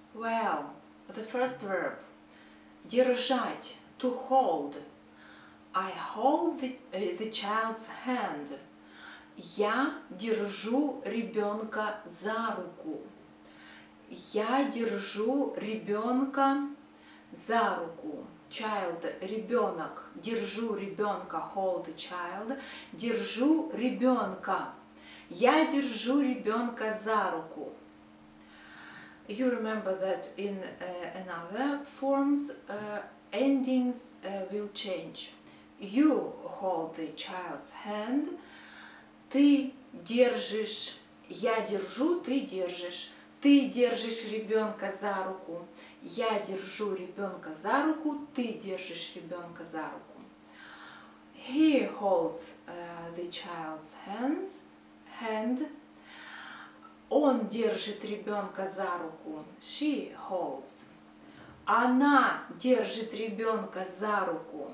Well, the first verb держать, to hold. I hold the child's hand. Я держу ребенка за руку. Я держу ребенка за руку. Child, ребенок. Держу ребенка, hold a child. Держу ребенка. Я держу ребенка за руку. You remember that in another forms endings will change. You hold the child's hand. Ты держишь, я держу, ты держишь. Ты держишь ребенка за руку. Я держу ребенка за руку, ты держишь ребенка за руку. He holds the child's hand. Он держит ребенка за руку. She holds. Она держит ребенка за руку.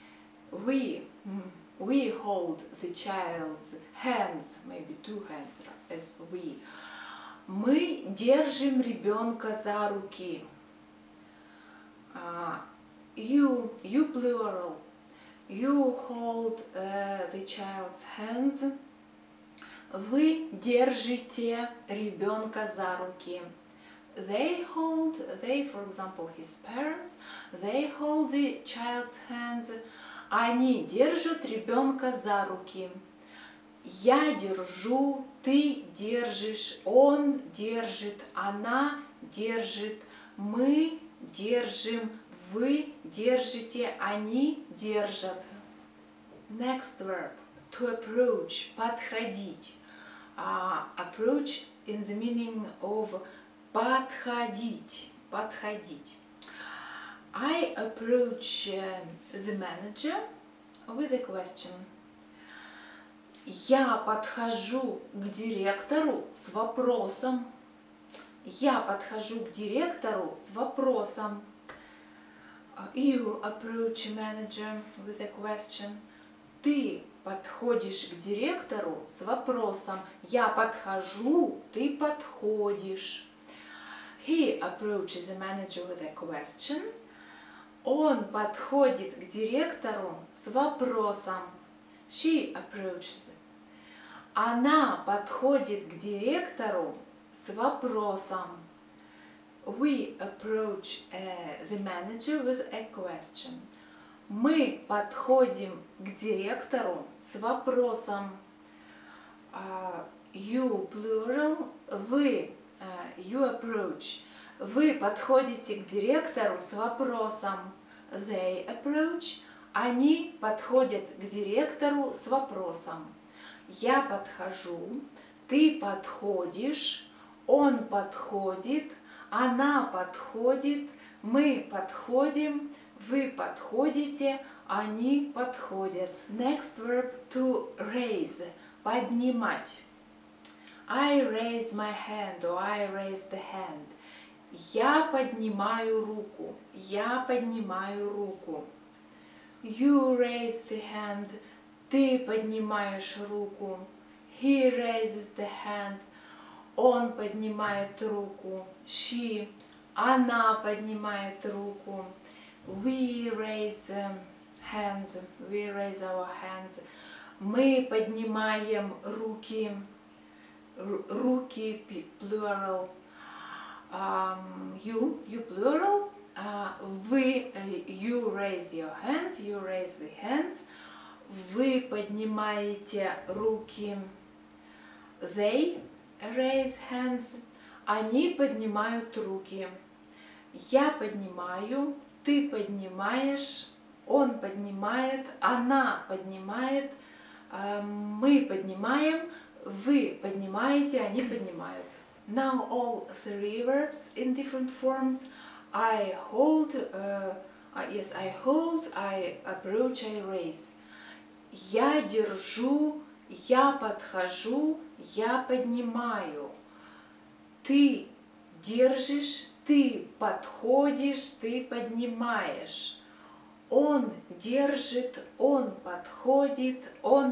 We hold the child's hands, maybe two hands as we. Мы держим ребенка за руки. You plural. You hold the child's hands. Вы держите ребенка за руки. They, for example, his parents, they hold the child's hands. Они держат ребенка за руки. Я держу, ты держишь, он держит, она держит, мы держим, вы держите, они держат. Next verb, to approach, подходить. Approach in the meaning of подходить, подходить. I approach the manager with a question. Я подхожу к директору с вопросом. Я подхожу к директору с вопросом. You approach a manager with a question. Ты подходишь к директору с вопросом. Я подхожу, ты подходишь. He approaches the manager with a question. Он подходит к директору с вопросом. She approaches. Она подходит к директору с вопросом. We approach the manager with a question. Мы подходим к директору с вопросом. You plural. Вы. You approach. Вы подходите к директору с вопросом. They approach. Они подходят к директору с вопросом. Я подхожу, ты подходишь, он подходит, она подходит, мы подходим, вы подходите, они подходят. Next verb, to raise. Поднимать. I raise my hand, or I raise the hand. Я поднимаю руку. Я поднимаю руку. You raise the hand. Ты поднимаешь руку. He raises the hand. Он поднимает руку. She. Она поднимает руку. We raise hands. We raise our hands. Мы поднимаем руки. Руки, plural. You plural. Вы, you raise your hands, you raise the hands. Вы поднимаете руки. They raise hands. Они поднимают руки. Я поднимаю, ты поднимаешь, он поднимает, она поднимает, мы поднимаем, вы поднимаете, они поднимают. Now all three verbs in different forms. I hold, yes, I hold, I approach, I raise. Я держу, я подхожу, я поднимаю. Ты держишь, ты подходишь, ты поднимаешь. Он держит, он подходит, он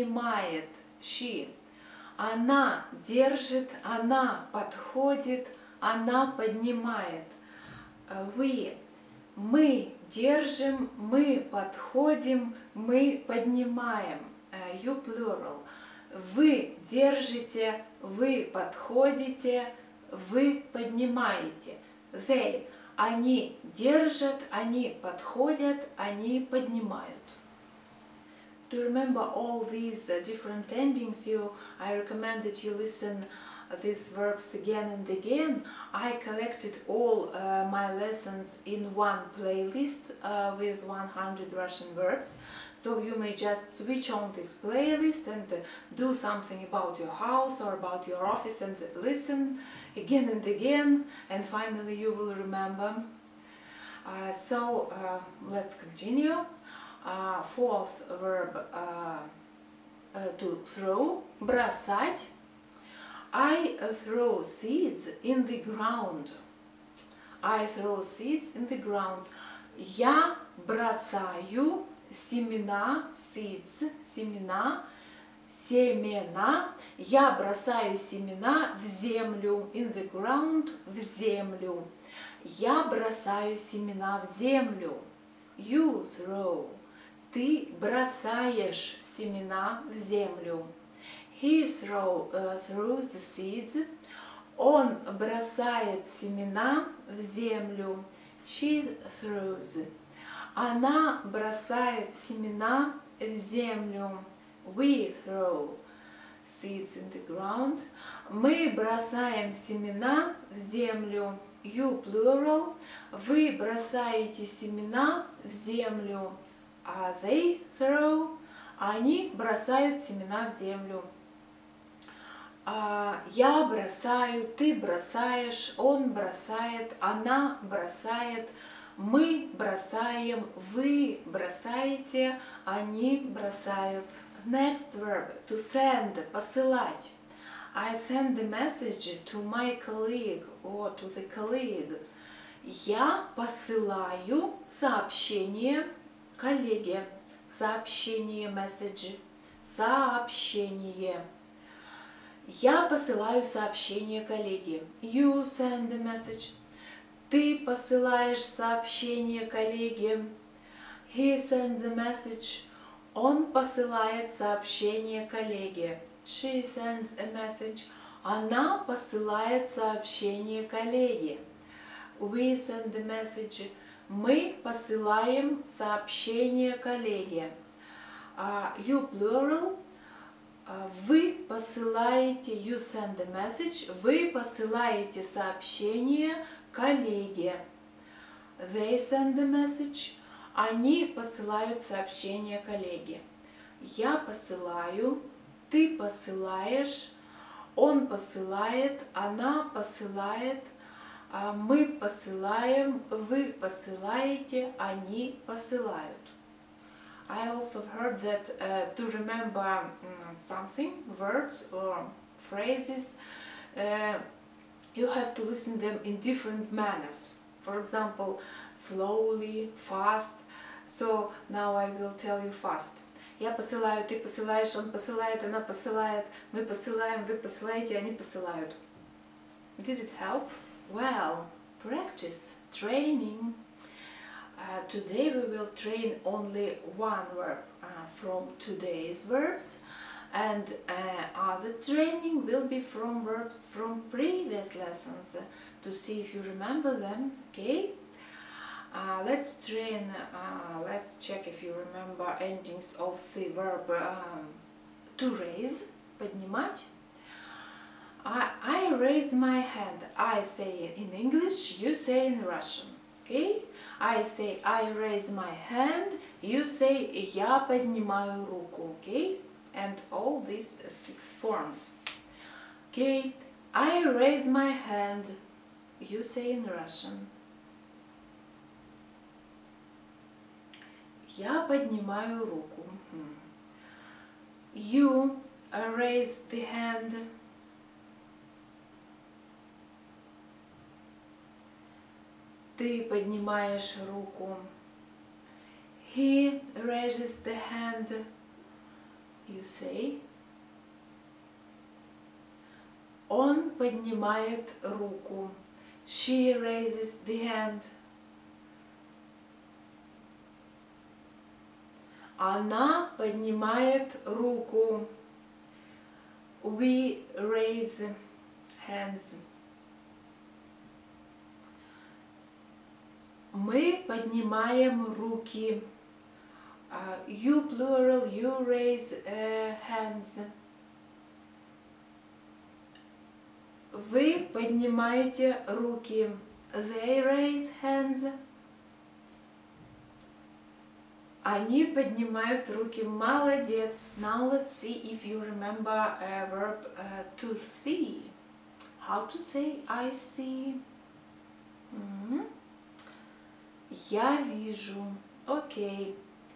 поднимает. She. Она держит, она подходит, она поднимает. We, мы держим, мы подходим, мы поднимаем. You plural. Вы держите, вы подходите, вы поднимаете. They, они держат, они подходят, они поднимают. To remember all these different endings, I recommend that you listen these verbs again and again. I collected all my lessons in one playlist with 100 Russian verbs. So you may just switch on this playlist and do something about your house or about your office and listen again and again, and finally you will remember. Let's continue. Fourth verb to throw, бросать. I throw seeds in the ground. I throw seeds in the ground. Я бросаю семена, seeds, семена, семена. Я бросаю семена в землю. In the ground, в землю. Я бросаю семена в землю. You throw. Ты бросаешь семена в землю. He throws the seeds. Он бросает семена в землю. She throws. Она бросает семена в землю. We throw seeds in the ground. Мы бросаем семена в землю. You plural. Вы бросаете семена в землю. They throw. Они бросают семена в землю. Я бросаю, ты бросаешь, он бросает, она бросает, мы бросаем, вы бросаете, они бросают. Next verb, to send, посылать. I send the message to my colleague or to the colleague. Я посылаю сообщение коллеге. Сообщение, message, сообщение. Я посылаю сообщение коллеге. You send a message. Ты посылаешь сообщение коллеге. He sends a message. Он посылает сообщение коллеге. She sends a message. Она посылает сообщение коллеге. We send a message. Мы посылаем сообщение коллеге. You plural. Вы посылаете, you send a message, вы посылаете сообщение коллеге. They send a message, они посылают сообщение коллеге. Я посылаю, ты посылаешь, он посылает, она посылает, мы посылаем, вы посылаете, они посылают. I also heard that to remember something, words or phrases, you have to listen them in different manners. For example, slowly, fast. So now I will tell you fast. Я посылаю, ты посылаешь, он посылает, она посылает, мы посылаем, вы посылаете, они посылают. Did it help? Well, practice, training. Today we will train only one verb from today's verbs, and other training will be from verbs from previous lessons to see if you remember them. Okay? Let's train. Let's check if you remember endings of the verb to raise. Поднимать. I raise my hand. I say in English, you say in Russian. Okay? I say I raise my hand, you say я поднимаю руку. Okay? And all these 6 forms. Okay? I raise my hand, you say in Russian. Я поднимаю руку. You raise the hand. Ты поднимаешь руку. He raises the hand. You say. Он поднимает руку. She raises the hand. Она поднимает руку. We raise hands. Мы поднимаем руки. You plural, you raise hands. Вы поднимаете руки. They raise hands. Они поднимают руки. Молодец. Now let's see if you remember a verb to see. How to say I see? Я вижу. Okay.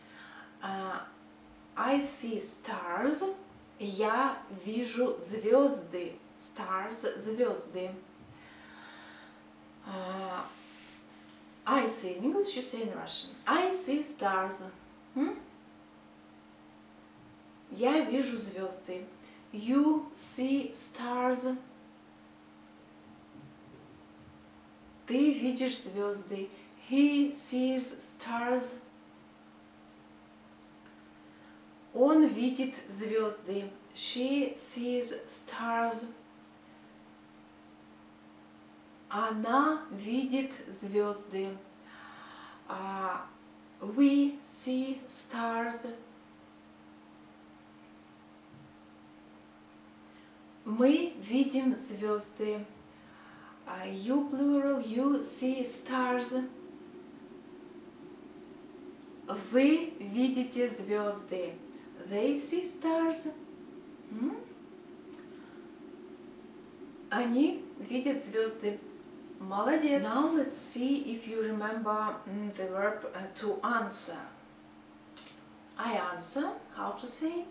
I see stars. Я вижу звезды. Stars, звезды. I say in English, you say in Russian. I see stars. Я вижу звезды. You see stars. Ты видишь звезды. He sees stars. Он видит звезды. She sees stars. Она видит звезды. We see stars. Мы видим звезды. You plural, you see stars. Вы видите звезды. They see stars. Они видят звезды. Молодец. Now let's see if you remember the verb to answer. I answer. How to say?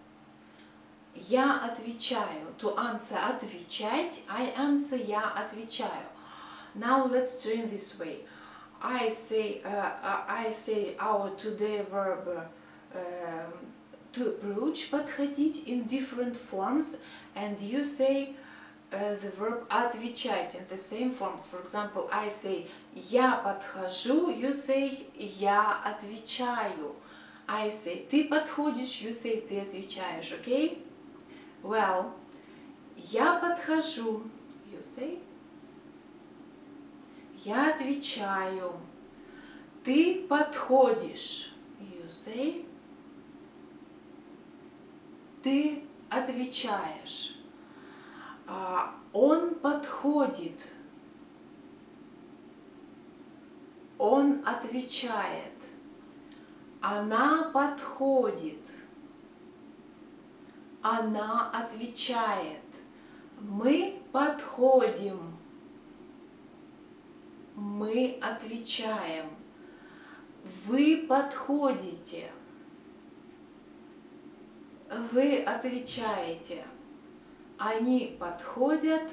Я отвечаю. To answer, отвечать. I answer, я отвечаю. Now let's turn this way. I say our today verb to approach, подходить in different forms, and you say the verb отвечать in the same forms. For example, I say я подхожу, you say я отвечаю. I say ты подходишь, you say ты отвечаешь, okay? Well, я подхожу, you say. Я отвечаю. Ты подходишь, you say. Ты отвечаешь. Он подходит. Он отвечает. Она подходит. Она отвечает. Мы подходим. Мы отвечаем. Вы подходите. Вы отвечаете. Они подходят.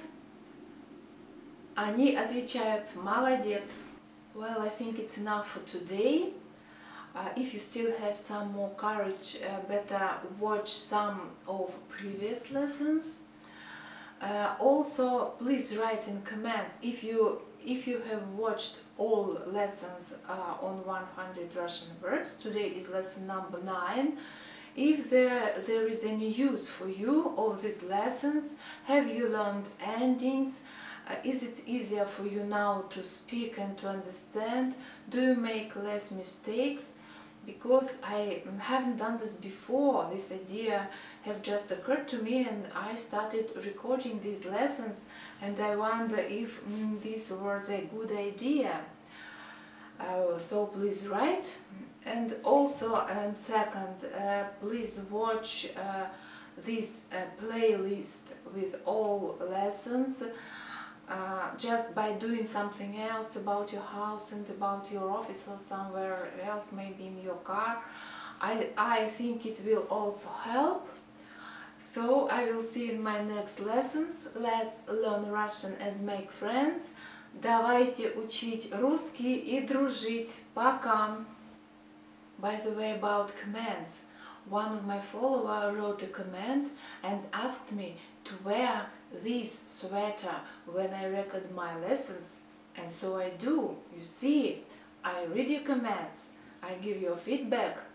Они отвечают. Молодец. Well, I think it's enough for today. If you still have some more courage, better watch some of previous lessons. Also, please write in comments if you have watched all lessons on 100 Russian verbs. Today is lesson number 9. If there is any use for you of these lessons, have you learned endings? Is it easier for you now to speak and to understand? Do you make less mistakes? Because I haven't done this before, this idea have just occurred to me, and I started recording these lessons, and I wonder if this was a good idea. So please write. And also, and second, please watch this playlist with all lessons just by doing something else about your house and about your office or somewhere else, maybe in your car. I think it will also help. So I will see you in my next lessons. Let's learn Russian and make friends. Давайте учить русский и дружить. Пока! By the way, about commands. One of my followers wrote a comment and asked me to wear this sweater when I record my lessons, and so I do. You see, I read your comments, I give your feedback,